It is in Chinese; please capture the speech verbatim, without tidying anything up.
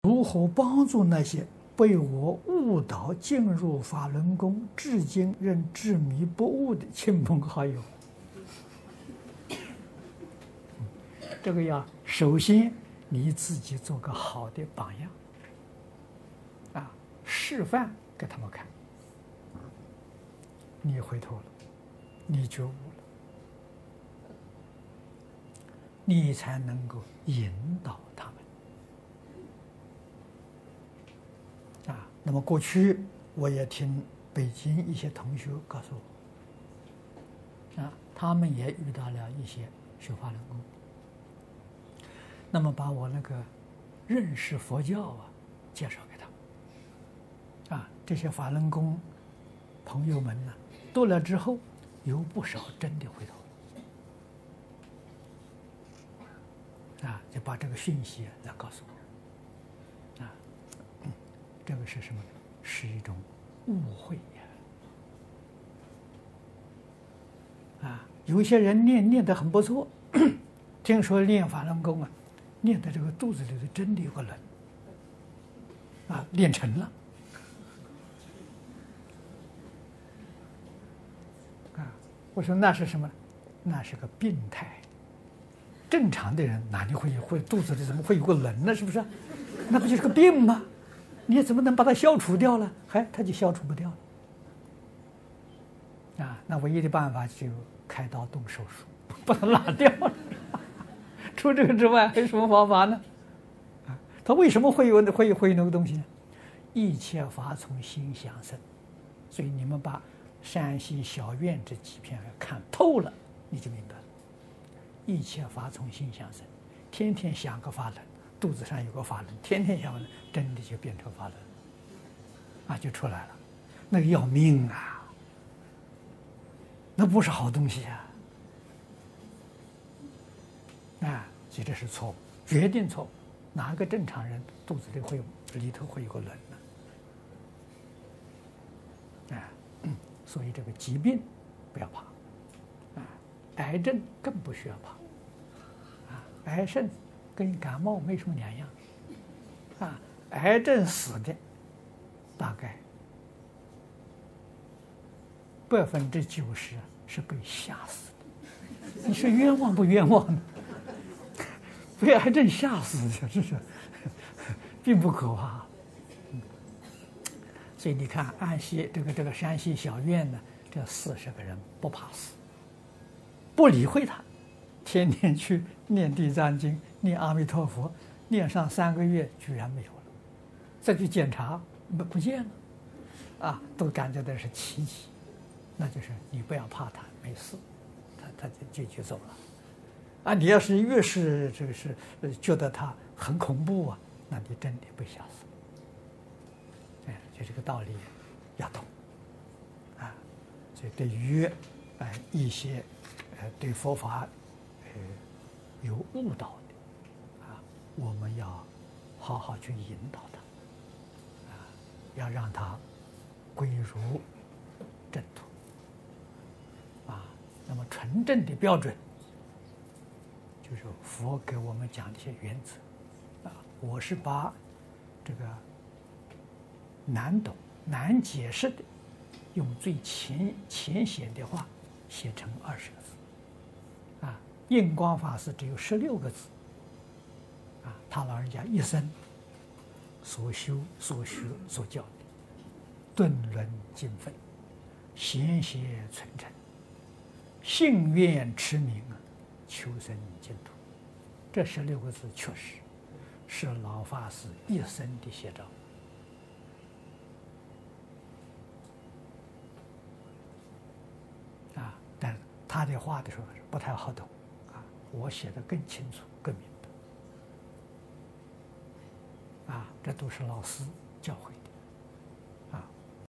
如何帮助那些被我误导进入法轮功，至今仍执迷不悟的亲朋好友？这个要首先你自己做个好的榜样，啊，示范给他们看。你回头了，你觉悟了，你才能够引导他们。啊，那么过去我也听北京一些同学告诉我，啊，他们也遇到了一些学法轮功，那么把我那个认识佛教啊介绍给他们。啊，这些法轮功朋友们呢，读了之后，有不少真的回头了，啊，就把这个讯息来告诉我，啊，嗯，这个是什么呢？是一种误会呀，啊，有些人念念得很不错，听说练法轮功啊，念的这个肚子里头真的有个人，啊，练成了。我说那是什么？那是个病态。正常的人哪里会会肚子里怎么会有个人呢？是不是？那不就是个病吗？你怎么能把它消除掉了？还它就消除不掉了。啊，那唯一的办法就开刀动手术，把它拿掉了。除这个之外，还有什么方法呢？啊，他为什么会有会会有那个东西呢？一切法从心想生，所以你们把山西小院这几篇看透了，你就明白了。一切法从心想生，天天想个法轮，肚子上有个法轮，天天想法轮，真的就变成法轮，啊，就出来了。那个要命啊，那不是好东西啊！啊，所以这是错误，决定错误。哪个正常人肚子里会有里头会有个轮呢？啊。所以这个疾病不要怕，啊，癌症更不需要怕，啊，癌症跟感冒没什么两样，啊，癌症死的大概百分之九十是被吓死的，你说冤枉不冤枉呢？被癌症吓死的，这是并不可怕。所以你看，安溪这个这个山西小院呢，这四十个人不怕死，不理会他，天天去念地藏经、念阿弥陀佛，念上三个月居然没有了，再去检查不不见了，啊，都感觉到是奇迹，那就是你不要怕他，没事，他他就就就走了，啊，你要是越是这个是呃觉得他很恐怖啊，那你真的被吓死。哎，就这个道理要懂啊！所以对于呃一些呃对佛法呃有误导的啊，我们要好好去引导他啊，要让他归入正途啊。那么纯正的标准，就是佛给我们讲的一些原则啊。我是把这个难懂、难解释的，用最浅浅显的话写成二十个字。啊，印光法师只有十六个字。啊，他老人家一生所修、所学、所教的，顿伦尽分，贤邪存诚，信愿持名，求生净土。这十六个字确实是老法师一生的写照。啊，但他的话的时候不太好懂，啊，我写的更清楚、更明白，啊，这都是老师教诲。